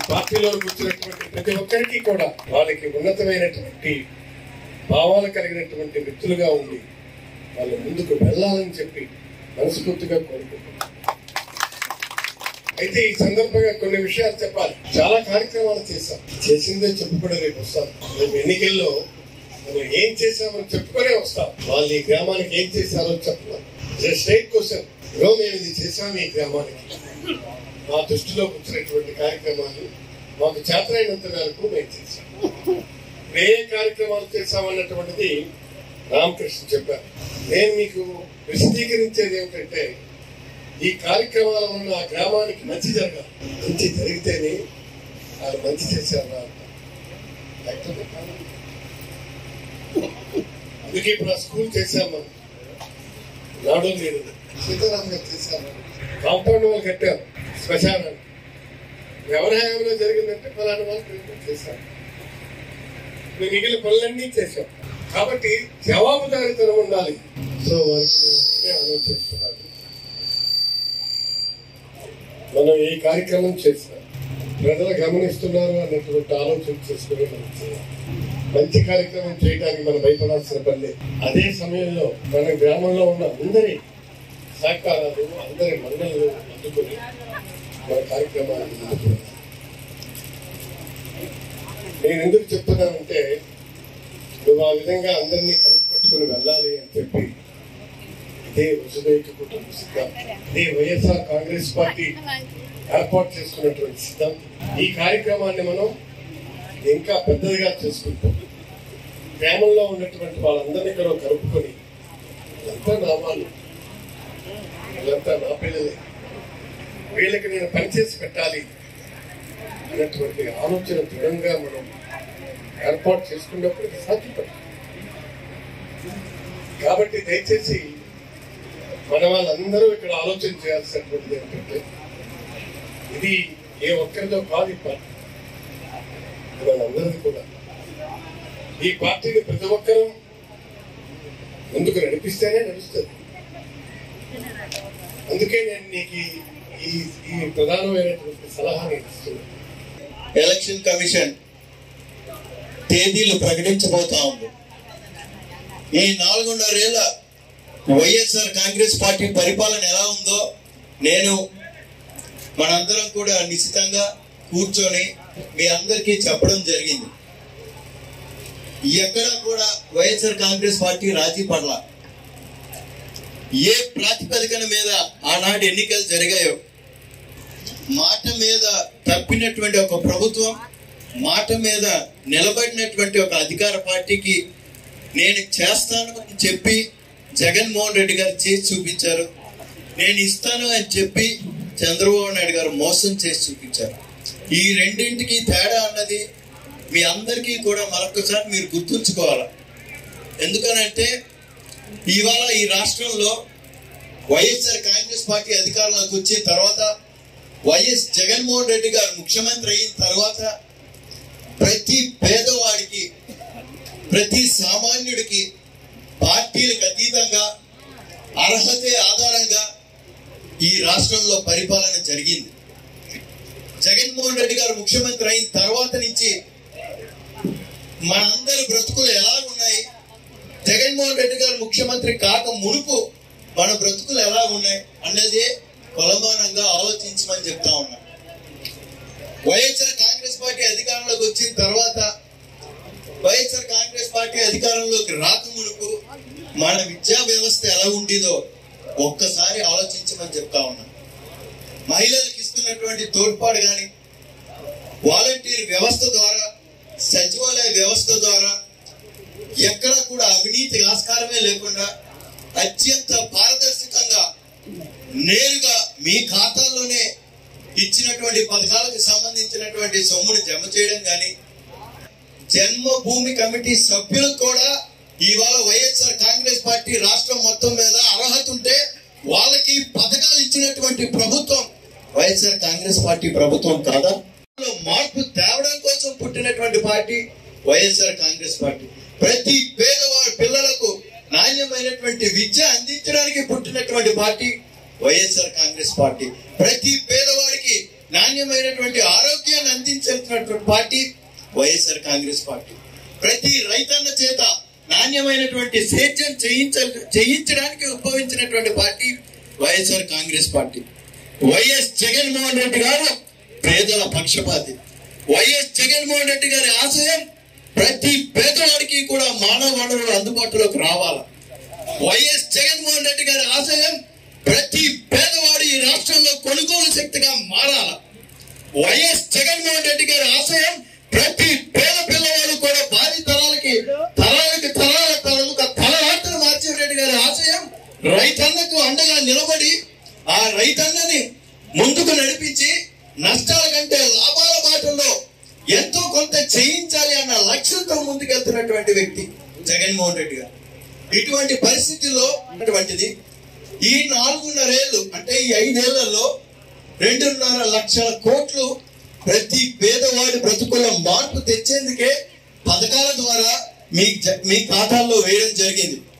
పార్టీలోకి వచ్చినటువంటి ప్రతి ఒక్కరికి కూడా వాళ్ళకి ఉన్నతమైనటువంటి భావాలు కలిగినటువంటి వ్యక్తులుగా ఉండి వాళ్ళు ముందుకు వెళ్ళాలని చెప్పి మనస్ఫూర్తిగా కోరుకుంటున్నాం. అయితే ఈ సందర్భంగా కొన్ని విషయాలు చెప్పాలి. చాలా కార్యక్రమాలు చేశాం, చేసిందే చెప్పుకునే రేపు వస్తాం. రేపు ఎన్నికల్లో మనం ఏం చేశామని చెప్పుకునే వస్తాం. వాళ్ళు ఈ గ్రామానికి ఏం చేశారో చెప్పాలి. స్ట్రైట్ క్వశ్చన్, మేము ఇది చేశాము ఈ గ్రామానికి, మా దృష్టిలో వచ్చినటువంటి కార్యక్రమాలు మాకు చేతనైనంత మేరకు మేము చేశాం. ఏ కార్యక్రమాలు చేశామన్నటువంటిది రామకృష్ణ చెప్పారు. నేను మీకు విశదీకరించేది ఏమిటంటే, ఈ కార్యక్రమాల వల్ల ఆ గ్రామానికి మంచి జరగాలి. మంచి జరిగితేనే వాళ్ళు మంచి చేశారు. అందుకే ఇప్పుడు ఆ స్కూల్ చేశాము, నాడు నేను సీతారాం గారు చేశాము, కాంపౌండ్ వాళ్ళు కట్టాము, శ్మశానాన్ని ఎవరి హయాంలో జరిగిందంటే ఫలానా వాళ్ళు చేశారు. మిగిలిన పనులన్నీ చేశాం. కాబట్టి జవాబుదారీతనం ఉండాలి. సో వారికి ఆలోచిస్తున్నారు. మనం ఏ కార్యక్రమం చేసినా ప్రజలు గమనిస్తున్నారు అన్నటువంటి ఆలోచన చేసుకుని మనం చేయాలి. మంచి కార్యక్రమం చేయడానికి మనం భయపడాల్సిన పని. అదే సమయంలో మన గ్రామంలో ఉన్న అందరి సహకారాలు, అందరి మన్నలు అందుకుని మన కార్యక్రమాన్ని అందుకున్నాం. నేను ఎందుకు చెప్తున్నానంటే, నువ్వు ఆ విధంగా అందరినీ కలుపుకట్టుకుని వెళ్ళాలి అని చెప్పి ఇదే వసుదైక కుటుంబ సిద్ధాంతం, ఇదే వైఎస్ఆర్ కాంగ్రెస్ పార్టీ ఏర్పాటు చేసుకున్నటువంటి సిద్ధాంతం. ఈ కార్యక్రమాన్ని మనం ఇంకా పెద్దదిగా చేసుకుంటాం. గ్రామంలో ఉన్నటువంటి వాళ్ళందరినీ కూడా కలుపుకొని, ఇదంతా నా వాళ్ళు, వీళ్ళంతా నా పిల్లలే, వీళ్ళకి నేను పనిచేసి పెట్టాలి అన్నటువంటి ఆలోచన దృఢంగా మనం ఏర్పాటు చేసుకున్నప్పుడు సాధ్యపడుతుంది. కాబట్టి దయచేసి మన వాళ్ళందరూ ఇక్కడ ఆలోచన చేయాల్సినటువంటిది ఏంటంటే, ఇది ఏ ఒక్కరితో కాదు ఈ పార్టీ, వాళ్ళందరిది కూడా. ఈ పార్టీని ప్రతి ఒక్కరూ ముందుకు నడిపిస్తేనే నడుస్తుంది. అందుకే నేను నీకు ఈ ప్రధానమైనటువంటి సలహాను ఇస్తున్నాను. ఎలక్షన్ కమిషన్ తేదీలు ప్రకటించబోతా ఉంది. ఈ 4.5 ఏళ్ల వైఎస్ఆర్ కాంగ్రెస్ పార్టీ పరిపాలన ఎలా ఉందో నేను మనందరం కూడా నిశ్చితంగా కూర్చొని మీ అందరికీ చెప్పడం జరిగింది. ఎక్కడా కూడా వైఎస్ఆర్ కాంగ్రెస్ పార్టీ రాజీ పడల. ఏ ప్రాతిపదికన మీద ఆనాటి ఎన్నికలు జరిగాయో, మాట మీద తప్పినటువంటి ఒక ప్రభుత్వం, మాట మీద నిలబడినటువంటి ఒక అధికార పార్టీకి నేను చేస్తాను అని చెప్పి జగన్మోహన్ రెడ్డి గారు చేసి చూపించారు. నేను ఇస్తాను అని చెప్పి చంద్రబాబు నాయుడు గారు మోసం చేసి చూపించారు. ఈ రెండింటికి తేడా అన్నది మీ అందరికీ కూడా మరొకసారి మీరు గుర్తుంచుకోవాలి. ఎందుకనంటే ఇవాళ ఈ రాష్ట్రంలో వైఎస్ఆర్ కాంగ్రెస్ పార్టీ అధికారంలోకి వచ్చిన తర్వాత, వైఎస్ జగన్మోహన్ రెడ్డి గారు ముఖ్యమంత్రి అయిన తర్వాత ప్రతి పేదవాడికి, ప్రతి సామాన్యుడికి పార్టీలకు అతీతంగా అర్హతే ఆధారంగా ఈ రాష్ట్రంలో పరిపాలన జరిగింది. జగన్మోహన్ రెడ్డి గారు ముఖ్యమంత్రి అయిన తర్వాత నుంచి మనందరి బ్రతుకులు ఎలా ఉన్నాయి, జగన్మోహన్ రెడ్డి గారు ముఖ్యమంత్రి కాక మునుపు మన బ్రతుకులు ఎలా ఉన్నాయి అన్నదే కొలమానంగా ఆలోచించమని చెప్తా ఉన్నా. వైఎస్ఆర్ కాంగ్రెస్ పార్టీ అధికారంలోకి వచ్చిన తర్వాత, వైఎస్ఆర్ కాంగ్రెస్ పార్టీ అధికారంలోకి రాక మునుపు మన విద్యా వ్యవస్థ ఎలా ఉండేదో ఒక్కసారి ఆలోచించమని చెప్తా ఉన్నా. మహిళలకు ఇస్తున్నటువంటి తోడ్పాటు కానీ, వాలంటీర్ వ్యవస్థ ద్వారా, సచివాలయ వ్యవస్థ ద్వారా ఎక్కడా కూడా అవినీతి ఆస్కారమే లేకుండా అత్యంత పారదర్శకంగా నేరుగా మీ ఖాతాల్లోనే ఇచ్చినటువంటి పథకాలకు సంబంధించినటువంటి సొమ్మును జమ చేయడం కానీ, జన్మభూమి కమిటీ సభ్యులకు కూడా ఇవాళ వైఎస్ఆర్ కాంగ్రెస్ పార్టీ రాష్ట్రం మొత్తం మీద అర్హత ఉంటే వాళ్ళకి పథకాలు ఇచ్చినటువంటి ప్రభుత్వం వైఎస్ఆర్ కాంగ్రెస్ పార్టీ ప్రభుత్వం కాదా? మార్పు తేవడం కోసం పుట్టినటువంటి పార్టీ వైఎస్ఆర్ కాంగ్రెస్ పార్టీ. ప్రతి పేదవాడి పిల్లలకు నాణ్యమైనటువంటి విద్య అందించడానికి పుట్టినటువంటి పార్టీ వైఎస్ఆర్ కాంగ్రెస్ పార్టీ. ప్రతి పేదవాడికి నాణ్యమైనటువంటి ఆరోగ్యాన్ని అందించ పార్టీ వైఎస్ఆర్ కాంగ్రెస్ పార్టీ. ప్రతి రైతన్న చేత నాణ్యమైనటువంటి సేద్యం చేయించడానికి ఉద్భవించినటువంటి party YSR Congress party. YS Jaganmohan Reddy గారు పేదల పక్షపాతి. వైఎస్ జగన్మోహన్ రెడ్డి గారి ఆశయం ప్రతి పేదవాడికి కూడా మానవ వనరులు అందుబాటులోకి రావాలి. వైఎస్ జగన్మోహన్ రెడ్డి గారి ఆశయం ప్రతి పేదవాడి ఈ రాష్ట్రంలో కొనుగోలు శక్తిగా మారాల. వైఎస్ జగన్మోహన్ రెడ్డి గారి ఆశయం ప్రతి పేద పిల్లవాడు కూడా భావి తరాలకి తలరాత్రులు మార్చిరెడ్డి గారి ఆశయం రైతన్నకు అండగా నిలబడి ఆ రైతన్నని ముందుకు నడిపించి నష్టాల కంటే లాభాల బాటల్లో ఎంతో కొంత చేయించాలి అన్న లక్ష్యంతో ముందుకెళ్తున్నటువంటి వ్యక్తి జగన్మోహన్ రెడ్డి గారు. ఇటువంటి పరిస్థితుల్లో అటువంటిది ఈ 4.5 ఏళ్ళు అంటే ఈ 5 ఏళ్లలో 2.5 లక్షల కోట్లు ప్రతి పేదవాడి బ్రతుకుల్లో మార్పు తెచ్చేందుకే పథకాల ద్వారా మీ ఖాతాల్లో వేయడం జరిగింది.